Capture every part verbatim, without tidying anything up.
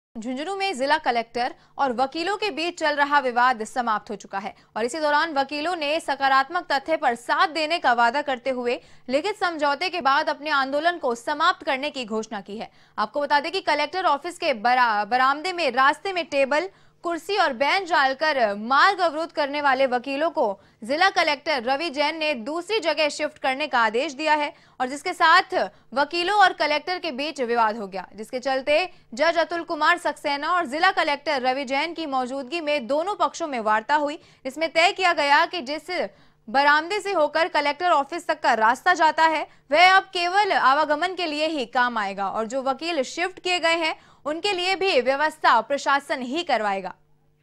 झुंझुनू में जिला कलेक्टर और वकीलों के बीच चल रहा विवाद समाप्त हो चुका है और इसी दौरान वकीलों ने सकारात्मक तथ्य पर साथ देने का वादा करते हुए लिखित समझौते के बाद अपने आंदोलन को समाप्त करने की घोषणा की है। आपको बता दें कि कलेक्टर ऑफिस के बरा, बरामदे में रास्ते में टेबल कुर्सी और बेंच डालकर मार्ग अवरुद्ध करने वाले वकीलों को जिला कलेक्टर रवि जैन ने दूसरी जगह शिफ्ट करने का आदेश दिया है और जिसके साथ वकीलों और कलेक्टर के बीच विवाद हो गया, जिसके चलते जज अतुल कुमार सक्सेना और जिला कलेक्टर रवि जैन की मौजूदगी में दोनों पक्षों में वार्ता हुई। इसमें तय किया गया कि जिस बरामदे से होकर कलेक्टर ऑफिस तक का रास्ता जाता है वह अब केवल आवागमन के लिए ही काम आएगा और जो वकील शिफ्ट किए गए हैं उनके लिए भी व्यवस्था प्रशासन ही करवाएगा।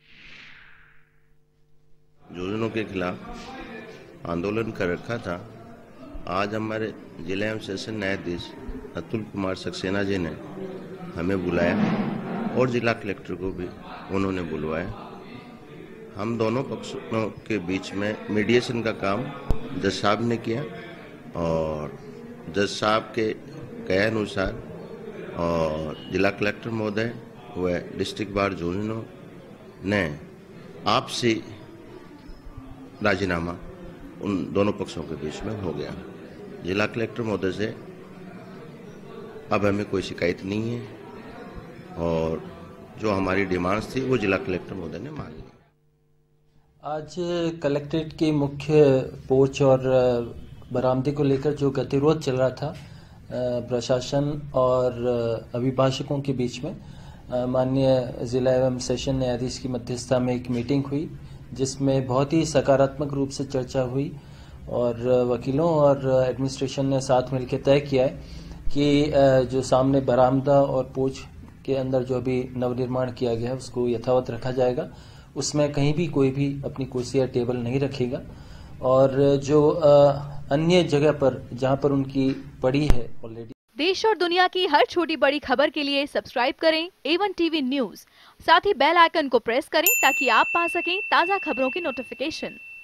झुंझुनू के खिलाफ आंदोलन कर रखा था। आज हमारे जिला एवं सेशन न्यायाधीश अतुल कुमार सक्सेना जी ने हमें बुलाया और जिला कलेक्टर को भी उन्होंने बुलवाया। हम दोनों पक्षों के बीच में मीडिएशन का काम जज साहब ने किया और जज साहब के कहे अनुसार और जिला कलेक्टर महोदय व डिस्ट्रिक्ट बार झुंझुनू ने आपसी राजीनामा उन दोनों पक्षों के बीच में हो गया। जिला कलेक्टर महोदय से अब हमें कोई शिकायत नहीं है और जो हमारी डिमांड्स थी वो जिला कलेक्टर महोदय ने मान ली। आज कलेक्ट्रेट के मुख्य पोर्च और बरामदे को लेकर जो गतिरोध चल रहा था प्रशासन और अभिभाषकों के बीच में, माननीय जिला एवं सेशन न्यायाधीश की मध्यस्थता में एक मीटिंग हुई जिसमें बहुत ही सकारात्मक रूप से चर्चा हुई और वकीलों और एडमिनिस्ट्रेशन ने साथ मिलकर तय किया है कि जो सामने बरामदा और पोर्च के अंदर जो अभी नवनिर्माण किया गया है उसको यथावत रखा जाएगा। उसमें कहीं भी कोई भी अपनी कुर्सी या टेबल नहीं रखेगा और जो अन्य जगह पर जहां पर उनकी पड़ी है ऑलरेडी। देश और दुनिया की हर छोटी बड़ी खबर के लिए सब्सक्राइब करें ए वन टीवी न्यूज़, साथ ही बेल आइकन को प्रेस करें ताकि आप पा सकें ताज़ा खबरों की नोटिफिकेशन।